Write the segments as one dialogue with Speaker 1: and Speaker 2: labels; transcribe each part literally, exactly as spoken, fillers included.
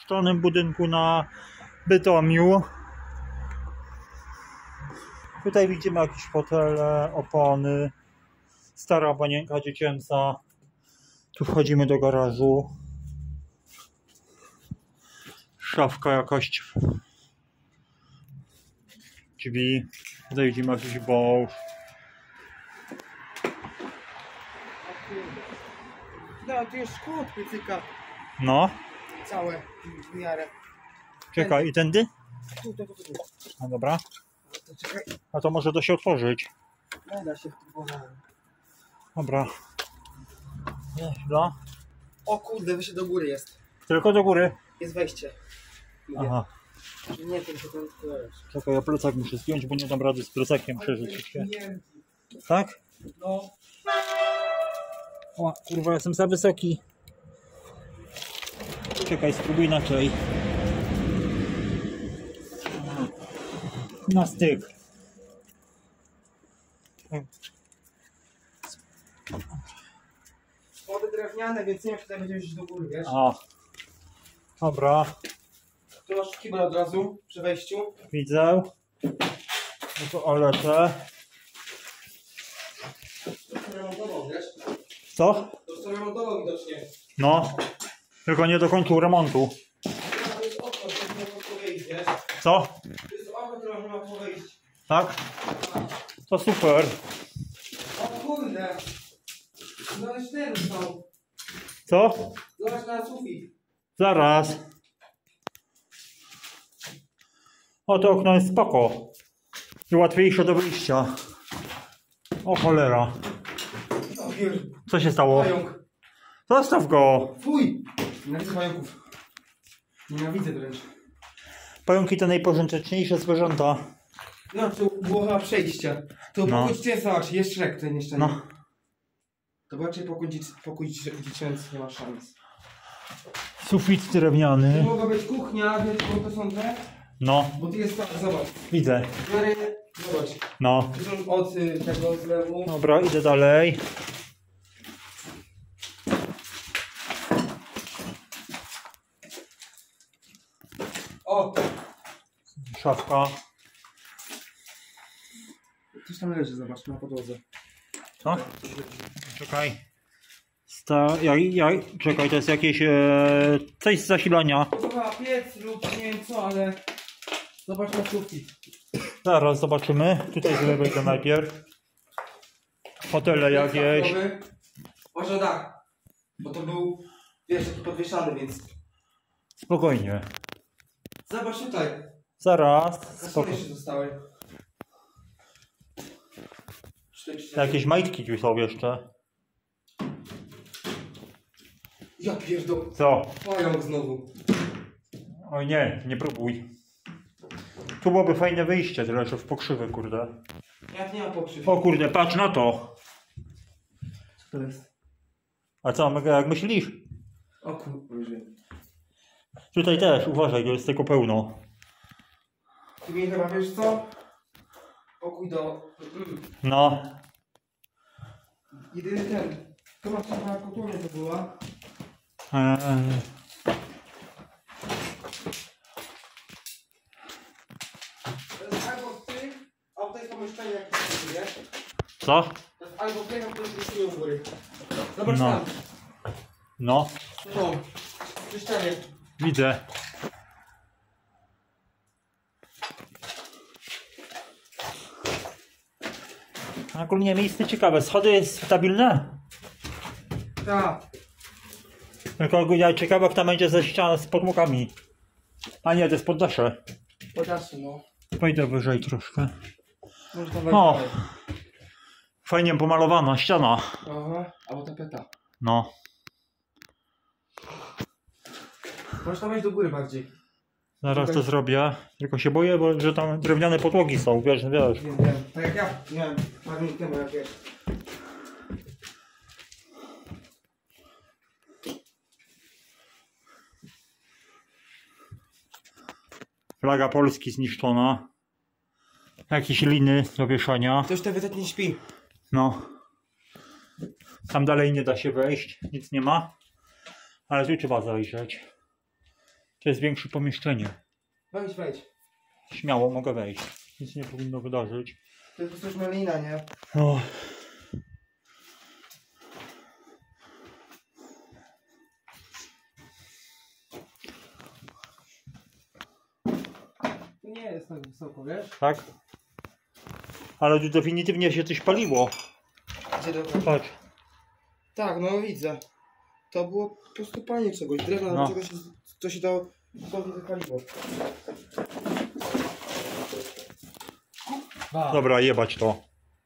Speaker 1: zniszczonym budynku na Bytomiu. Tutaj widzimy jakieś fotele, opony, stara panienka dziecięca. Tu wchodzimy do garażu. Szafka jakaś. Drzwi. Tutaj widzimy jakiś wąż.
Speaker 2: No, tu jest szkło od piecyka.
Speaker 1: No.
Speaker 2: Całe, w miarę.
Speaker 1: Czekaj, i tędy?
Speaker 2: Tu, tu, tu, tu.
Speaker 1: No dobra.
Speaker 2: To czekaj.
Speaker 1: A to może da się otworzyć.
Speaker 2: Nie da się w tym powołać.
Speaker 1: Dobra. Nie, chwila.
Speaker 2: O kurde, wyjście do góry jest.
Speaker 1: Tylko do góry.
Speaker 2: Jest wejście. Mówię.
Speaker 1: Aha.
Speaker 2: Nie, to się tam składać.
Speaker 1: Czekaj, ja plecak muszę zdjąć, bo nie dam rady z plecakiem przeżyć się. Tak?
Speaker 2: No.
Speaker 1: O, kurwa, jestem za wysoki. Czekaj, spróbuj inaczej. Na styk.
Speaker 2: Schody drewniane, więc nie wiem, czy tutaj będziemy iść do góry, wiesz?
Speaker 1: A. Dobra,
Speaker 2: Tu masz kibel od razu przy wejściu.
Speaker 1: widzę. No to olecę.
Speaker 2: To jest remontował, wiesz?
Speaker 1: Co?
Speaker 2: To jest remontował widocznie.
Speaker 1: No. Tylko nie dokończył remontu.
Speaker 2: To jest okno, które nie można wejść, wiesz?
Speaker 1: Co?
Speaker 2: To jest okno, które nie można wejść.
Speaker 1: Tak? To super.
Speaker 2: O kurde! Zobacz, ten są.
Speaker 1: Co?
Speaker 2: Zobacz na sufit.
Speaker 1: Zaraz. O, to okno jest spoko. I łatwiejsze do wyjścia. O cholera.
Speaker 2: O pier...
Speaker 1: Co się stało?
Speaker 2: Pająk.
Speaker 1: Zostaw go.
Speaker 2: Fuj! Nienawidzę pająków. Nienawidzę wręcz.
Speaker 1: Pająki to najpożyteczniejsze zwierzęta.
Speaker 2: No, tu było chyba przejście. To
Speaker 1: No.
Speaker 2: pokój dziecięcy, zobacz, jest Shrek tutaj nieszczęsny.
Speaker 1: No.
Speaker 2: To raczej pokój, dzieci- pokój dzieci- dziecięcy nie ma szans.
Speaker 1: Sufit
Speaker 2: To
Speaker 1: drewniany.
Speaker 2: mogła być kuchnia, wiesz, bo to są te.
Speaker 1: No,
Speaker 2: Bo tu jest tak, zobacz.
Speaker 1: widzę.
Speaker 2: Dwery, zobacz.
Speaker 1: No.
Speaker 2: Tu są od y, tego zlewu.
Speaker 1: Dobra, idę dalej.
Speaker 2: O!
Speaker 1: Szafka.
Speaker 2: Coś tam leży, zobacz, na podłodze.
Speaker 1: Co? Czekaj. Sta ja, ja, czekaj, to jest jakieś e, coś z zasilania.
Speaker 2: To chyba piec lub nie wiem co, ale... Zobacz na sufit.
Speaker 1: Zaraz zobaczymy. Tutaj zrobię to najpierw. Hotele jakieś.
Speaker 2: Może tak. Bo to był, wiesz, taki podwieszany, więc...
Speaker 1: Spokojnie.
Speaker 2: Zobacz tutaj.
Speaker 1: Zaraz.
Speaker 2: Kasony
Speaker 1: Spoko
Speaker 2: jeszcze zostały.
Speaker 1: Jakieś majtki tu są jeszcze.
Speaker 2: Ja pierdolę.
Speaker 1: Co?
Speaker 2: Pająk znowu.
Speaker 1: Oj nie, nie próbuj. Tu byłoby fajne wyjście, tyle że w pokrzywy, kurde.
Speaker 2: Jak nie ma pokrzyw.
Speaker 1: O kurde, patrz na to.
Speaker 2: Co to jest?
Speaker 1: A co, mega jak myślisz?
Speaker 2: O kurde.
Speaker 1: Tutaj też, uważaj, to jest tego pełno.
Speaker 2: Ty mi chyba wiesz co? Pokój do... Mm.
Speaker 1: No.
Speaker 2: Jedyny ten. To ma chyba kotłownia to była.
Speaker 1: Eee.
Speaker 2: To jest albo w tym, a tutaj jest pomieszczenie jakieś, wiesz?
Speaker 1: Co?
Speaker 2: To jest albo w tym, a to jest u góry. Zobacz
Speaker 1: No.
Speaker 2: tam.
Speaker 1: No,
Speaker 2: To. Przy ścianie.
Speaker 1: widzę. Ogólnie miejsce ciekawe. Schody jest stabilne.
Speaker 2: Tak.
Speaker 1: Tylko ja ciekawe jak tam będzie ze ścian z podmokami. A nie, to jest poddasze.
Speaker 2: Podaszy, no.
Speaker 1: Pójdę wyżej troszkę.
Speaker 2: Może to
Speaker 1: O!
Speaker 2: wejść.
Speaker 1: Fajnie pomalowana ściana.
Speaker 2: Aha, albo tapeta.
Speaker 1: No.
Speaker 2: Możesz tam wejść do góry bardziej.
Speaker 1: Zaraz to
Speaker 2: Tutaj-
Speaker 1: zrobię. Tylko się boję, bo że tam drewniane podłogi są, wiesz, wiesz.
Speaker 2: Wiem, wiem. Tak jak ja miałem parę minut temu, jak wiesz.
Speaker 1: Flaga Polski zniszczona. Jakieś liny do wieszania.
Speaker 2: Ktoś te wytetnie śpi.
Speaker 1: No. Tam dalej nie da się wejść, nic nie ma. Ale tu trzeba zajrzeć. To jest większe pomieszczenie.
Speaker 2: Wejdź, wejdź.
Speaker 1: Śmiało mogę wejść. Nic nie powinno wydarzyć.
Speaker 2: To jest po prostu już melina, nie?
Speaker 1: O.
Speaker 2: To nie jest tak wysoko, wiesz?
Speaker 1: Tak? Ale tu definitywnie się coś paliło.
Speaker 2: Gdzie dobra?
Speaker 1: Patrz.
Speaker 2: Tak, no widzę. To było po prostu palenie czegoś. Drewno
Speaker 1: No.
Speaker 2: no. czegoś, co się dało dosłownie zapaliło.
Speaker 1: Dobra, jebać to.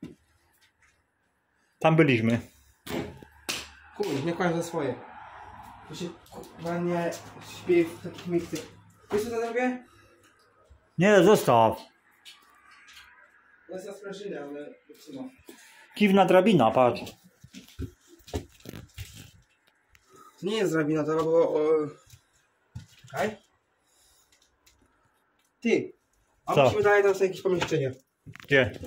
Speaker 1: Tam byliśmy.
Speaker 2: Chuj, nie kłań za swoje. To się kurwa nie śpieje w takich miejscach. Wiesz co to zrobię?
Speaker 1: Nie, zostaw.
Speaker 2: To jest na sprężynę, ale wytrzyma.
Speaker 1: Kiwna drabina, patrz.
Speaker 2: To nie jest drabina, to było... O... Czekaj. Ty. A
Speaker 1: Co?
Speaker 2: musimy dalej tam sobie jakieś pomieszczenie.
Speaker 1: Gdzie?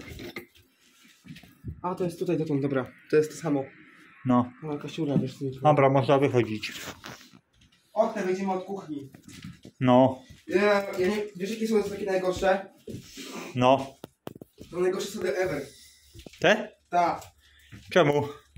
Speaker 2: A, to jest tutaj dotąd, dobra. To jest to samo.
Speaker 1: No.
Speaker 2: No, jakaś dziura, wiesz co mi
Speaker 1: Dobra, można wychodzić.
Speaker 2: Okna wejdziemy od kuchni.
Speaker 1: No.
Speaker 2: Ja, ja nie, wiesz jakie są takie najgorsze?
Speaker 1: No.
Speaker 2: To najgorsze są the ever.
Speaker 1: Te?
Speaker 2: Tak.
Speaker 1: Czemu?